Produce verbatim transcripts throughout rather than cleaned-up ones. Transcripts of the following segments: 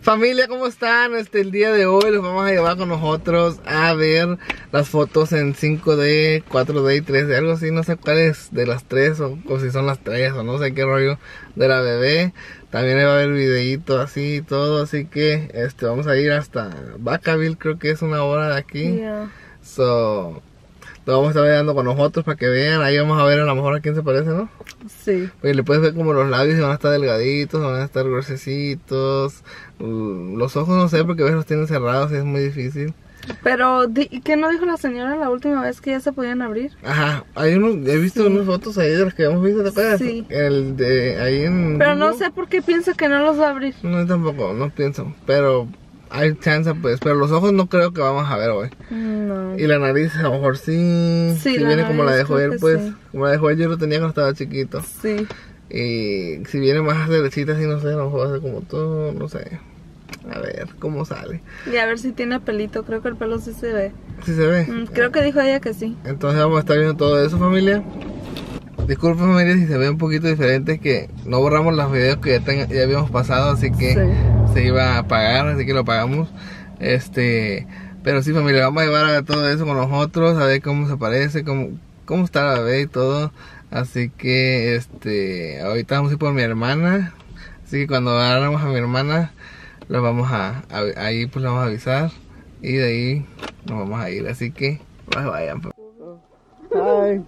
Familia, ¿cómo están? Este, el día de hoy los vamos a llevar con nosotros a ver las fotos en cinco D, cuatro D y tres D, algo así, no sé cuál es de las tres o, o si son las tres o no sé qué rollo de la bebé. También va a haber videíto así y todo, así que este, vamos a ir hasta Vacaville, creo que es una hora de aquí. Yeah. So, lo vamos a estar llevando con nosotros para que vean. Ahí vamos a ver a lo mejor a quién se parece, ¿no? Sí. Pues le puedes ver como los labios van a estar delgaditos, van a estar gruesecitos. Los ojos no sé porque ves los tienen cerrados y es muy difícil. Pero, ¿qué no dijo la señora la última vez que ya se podían abrir? Ajá, hay unos, he visto Sí. unas fotos ahí de las que hemos visto, ¿te acuerdas? Sí. El de ahí en... Pero no sé por qué piensa que no los va a abrir. No, tampoco, no pienso, pero hay chance pues, pero los ojos no creo que vamos a ver hoy. No. Y la nariz a lo mejor sí, Sí, si la viene como la de nariz creo Joel que pues, sí. como la de Joel yo lo tenía cuando estaba chiquito. Sí. Y si viene más derechita así, no sé, a lo mejor va a ser como todo, no sé. A ver cómo sale. Y a ver si tiene pelito, creo que el pelo sí se ve. ¿Sí se ve? Mm, creo que dijo ella que sí. Entonces vamos a estar viendo todo eso, familia. Disculpen, familia, si se ve un poquito diferente, que no borramos los videos que ya, ten, ya habíamos pasado, así que Sí. se iba a apagar, así que lo apagamos. Este, pero sí, familia, vamos a llevar a todo eso con nosotros, a ver cómo se parece, cómo, cómo está la bebé y todo. Así que, este, ahorita vamos a ir por mi hermana. Así que cuando agarramos a mi hermana, la vamos a, a, ahí pues la vamos a avisar. Y de ahí nos vamos a ir, así que, pues vayan. Hi.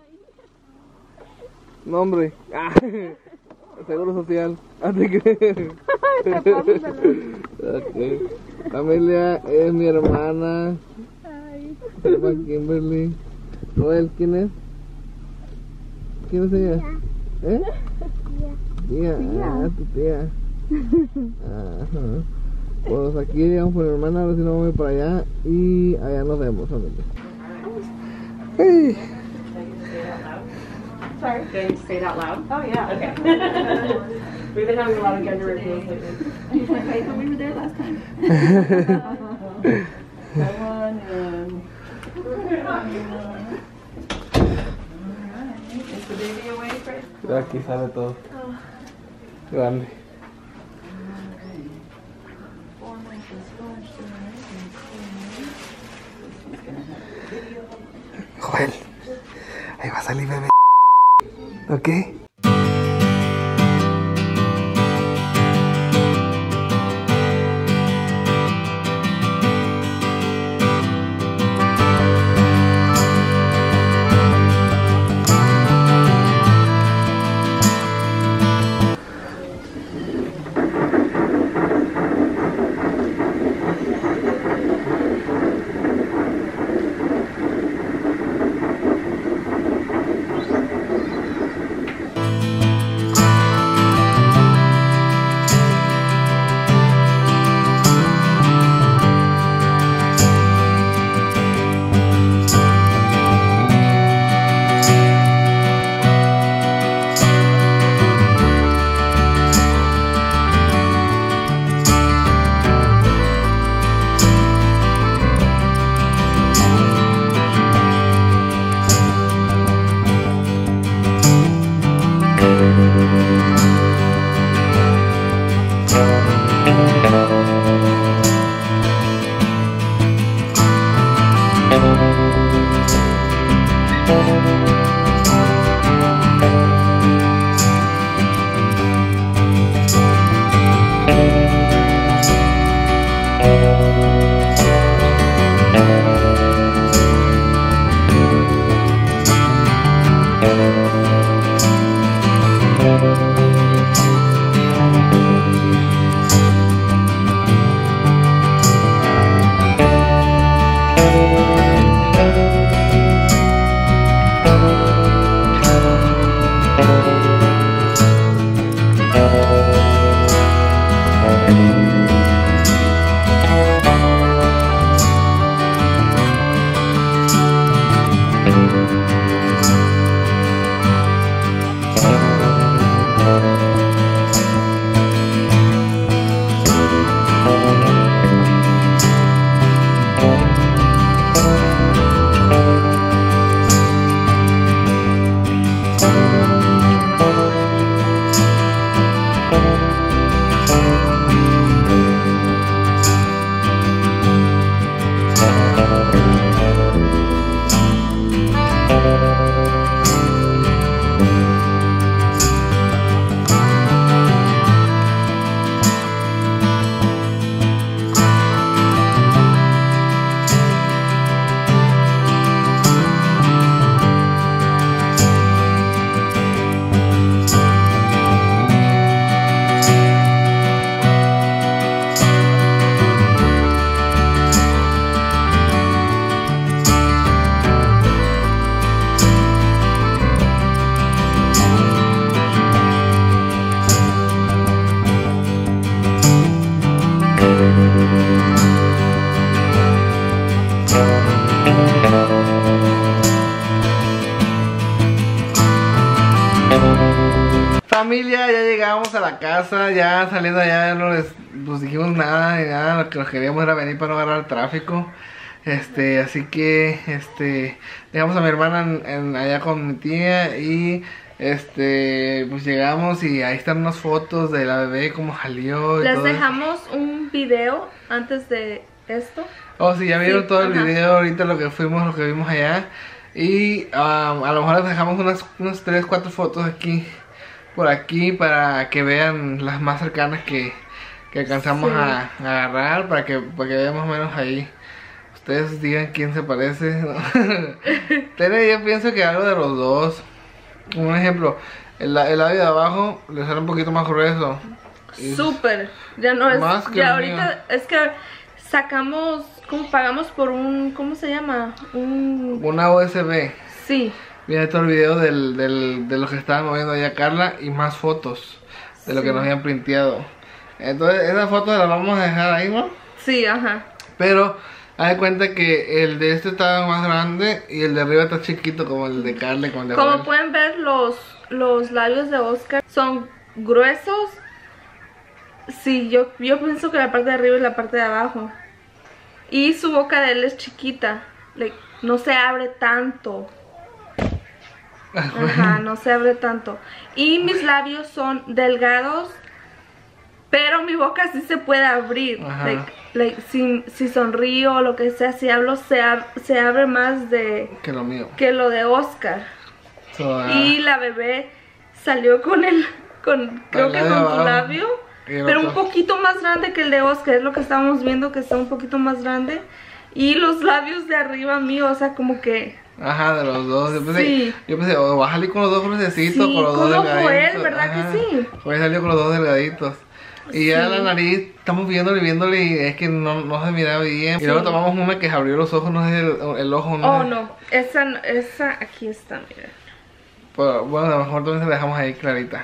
Nombre. Ah, Seguro Social. Así que. Okay. Familia, es mi hermana. Se llama Kimberly. Joel, ¿quién es? ¿Quién es ella? ¿Eh? Tía. Ah, tu tía. Ajá. Pues aquí llegamos por mi hermana, a ver si nos vamos a ir para allá. Y allá nos vemos, familia. Hey. Sorry. Can you say it out loud? Oh, yeah. Okay. We've been having a lot of gender reveals lately. You went right when we were there last time. That one and... Is the baby awake, right? Aquí sale todo. Grande. Joel, ahí va a salir bebé. ¿Ok? Familia, ya llegamos a la casa, ya saliendo allá no les pues, dijimos nada, ni nada, lo que nos queríamos era venir para no agarrar el tráfico. Este, así que, este, dejamos a mi hermana en, en, allá con mi tía y, este, pues llegamos y ahí están unas fotos de la bebé, cómo salió y Les todo dejamos eso. Un video antes de esto. Oh, sí, ya vieron Sí, todo el ajá. video ahorita, lo que fuimos, lo que vimos allá. Y um, a lo mejor les dejamos unas, unas tres, cuatro fotos aquí, por aquí, para que vean las más cercanas que, que alcanzamos Sí. a, a agarrar, para que, para que vean más o menos ahí. Ustedes digan quién se parece. Tere, yo pienso que algo de los dos. Un ejemplo, el, el labio de abajo le sale un poquito más grueso. Y- Súper. Ya no es. Más que ya el ahorita mío. es que sacamos. ¿Cómo pagamos por un. ¿Cómo se llama? Un. Una U S B. Sí. Viene todo el video del, del, de lo que estaban moviendo allá Carla y más fotos de lo Sí. que nos habían printeado. Entonces, esas fotos las vamos a dejar ahí, ¿no? Sí, ajá. Pero, haz de cuenta que el de este estaba más grande y el de arriba está chiquito, como el de Carla y como el de Como Joel. pueden ver, los, los labios de Oscar son gruesos. Sí, yo, yo pienso que la parte de arriba y la parte de abajo. Y su boca de él es chiquita. Like, no se abre tanto. Ajá, no se abre tanto. Y mis labios son delgados, pero mi boca sí se puede abrir. Ajá. Like, like, si, si sonrío o lo que sea, si hablo, se, ab- se abre más de Que lo mío. que lo de Oscar. So, ah, Y la bebé salió con el, con, creo El que labio con su abajo. labio, Y el pero un otro. poquito más grande que el de Oscar, es lo que estábamos viendo, que está un poquito más grande. Y los labios de arriba mío, o sea, como que... Ajá, de los dos. Yo pensé, Sí. yo pensé o va a salir con los dos gruesecitos, Sí, con los dos como delgaditos. Joel, ¿verdad que Ajá. sí? Joel salió con los dos delgaditos. Y ya Sí. la nariz, estamos viéndole y viéndole y es que no, no se miraba bien. Y Sí. luego tomamos una que se abrió los ojos, no sé, el, el ojo, no Oh, sé. no, esa, esa aquí está, mira. Pero, bueno, a lo mejor también se la dejamos ahí clarita.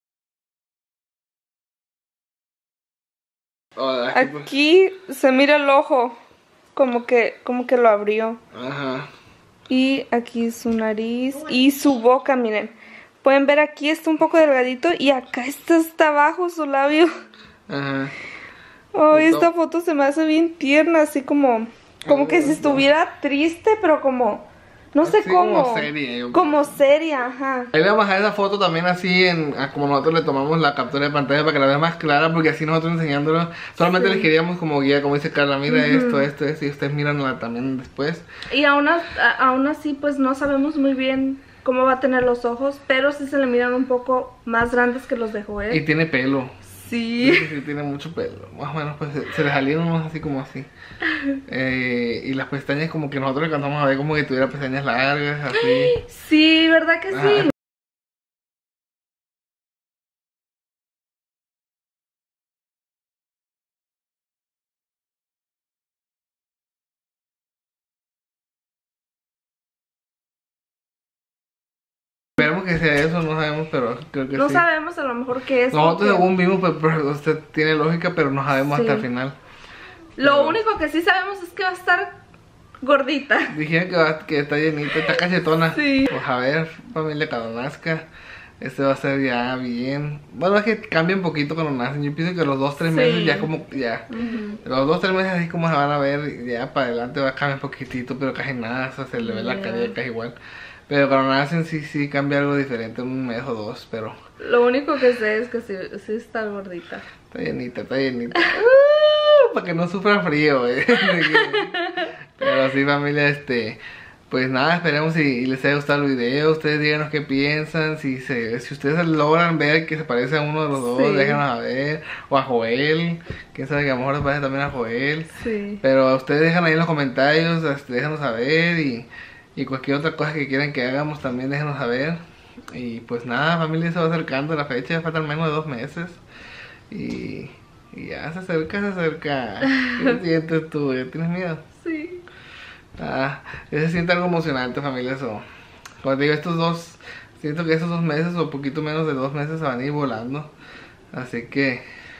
Oh, aquí, pues. Aquí se mira el ojo, como que, como que lo abrió. Ajá. Y aquí su nariz y su boca, miren. Pueden ver aquí está un poco delgadito y acá está hasta abajo su labio. Ajá. Oh, Esto- esta foto se me hace bien tierna, así como, como que si estuviera triste, pero como, no sé Así cómo. como seria, yo creo. Como seria, ajá. Ahí voy a bajar esa foto también así en a como nosotros le tomamos la captura de pantalla para que la vean más clara, porque así nosotros enseñándolo solamente Sí. les queríamos como guía, como dice Carla, mira esto, esto, esto, y ustedes miranla también después. Y aún, as- a- aún así, pues no sabemos muy bien cómo va a tener los ojos, pero sí se le miran un poco más grandes que los de Y Joel. tiene pelo. Sí. Sí, sí, tiene mucho pelo. Más o menos pues se, se le salieron unos así como así. Eh, y las pestañas como que nosotros alcanzamos a ver como que tuviera pestañas largas, así. Sí, ¿verdad que Ajá. sí? Esperemos que sea eso, no sabemos, pero creo que No sí. sabemos a lo mejor qué es. Nosotros porque- según vimos, pues, pues, usted tiene lógica, pero no sabemos Sí. hasta el final. Lo Pero- único que sí sabemos es que va a estar gordita. Dijeron que, va- que está llenita, está cachetona. Sí. Pues a ver, familia, cuando nazca, este va a ser ya bien. Bueno, es que cambia un poquito cuando nacen. Yo pienso que los dos, tres Sí. meses ya como, ya. Ujú. Los dos, tres meses así como se van a ver, ya para adelante va a cambiar un poquitito, pero casi nada, o sea, se le ve la Ya. cara casi igual. Pero cuando nacen sí, sí cambia algo diferente, un mes o dos, pero Lo único que sé es que sí, sí está gordita. está llenita, está llenita. Uh, para que no sufra frío, eh. Pero sí, familia, este, pues nada, esperemos si les haya gustado el video. Ustedes díganos qué piensan, si se, si ustedes logran ver que se parece a uno de los dos, Sí. déjenos a ver, o a Joel, quién sabe que a lo mejor se parece también a Joel. Sí. Pero ustedes dejan ahí en los comentarios, este, déjanos saber y, y cualquier otra cosa que quieran que hagamos también déjanos saber. Y pues nada, familia, se va acercando la fecha, ya faltan menos de dos meses. Y, y ya se acerca, se acerca. ¿Qué sientes tú? ¿Ya tienes miedo? Sí. Ah, se siente algo emocionante, familia, eso. Como te digo, estos dos, siento que esos dos meses o poquito menos de dos meses se van a ir volando. Así que...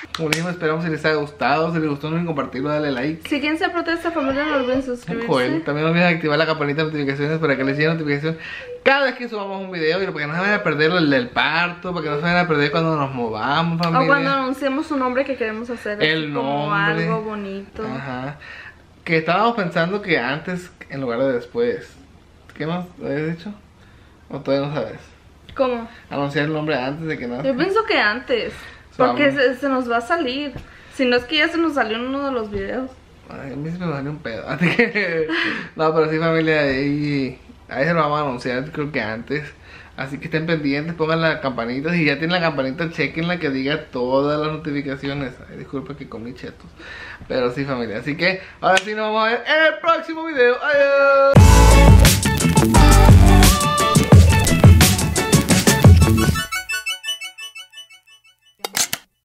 Como les dijimos, esperamos si les haya gustado. Si les gustó, no olviden compartirlo, dale like. Si quieren ser parte de esta familia, no olviden suscribirse. Joder, también no olviden activar la campanita de notificaciones para que les llegue notificación cada vez que subamos un video. Y para que no se vayan a perder el del parto, para que no se vayan a perder cuando nos movamos, familia. O cuando anunciemos un nombre que queremos hacer. El como nombre. algo bonito. Ajá. Que estábamos pensando que antes en lugar de después. ¿Qué más habías dicho? ¿O todavía no sabes? ¿Cómo? Anunciar el nombre antes de que nada. Yo pienso que antes. Porque se, se nos va a salir. Si no es que ya se nos salió en uno de los videos. Ay, a mí se me salió un pedo. Así que. No, pero sí, familia. Ahí, ahí se lo vamos a anunciar, creo que antes. Así que estén pendientes, pongan la campanita. Si ya tienen la campanita, chequenla que diga todas las notificaciones. Ay, disculpa que comí chetos. Pero sí, familia. Así que ahora sí nos vamos a ver en el próximo video. Adiós.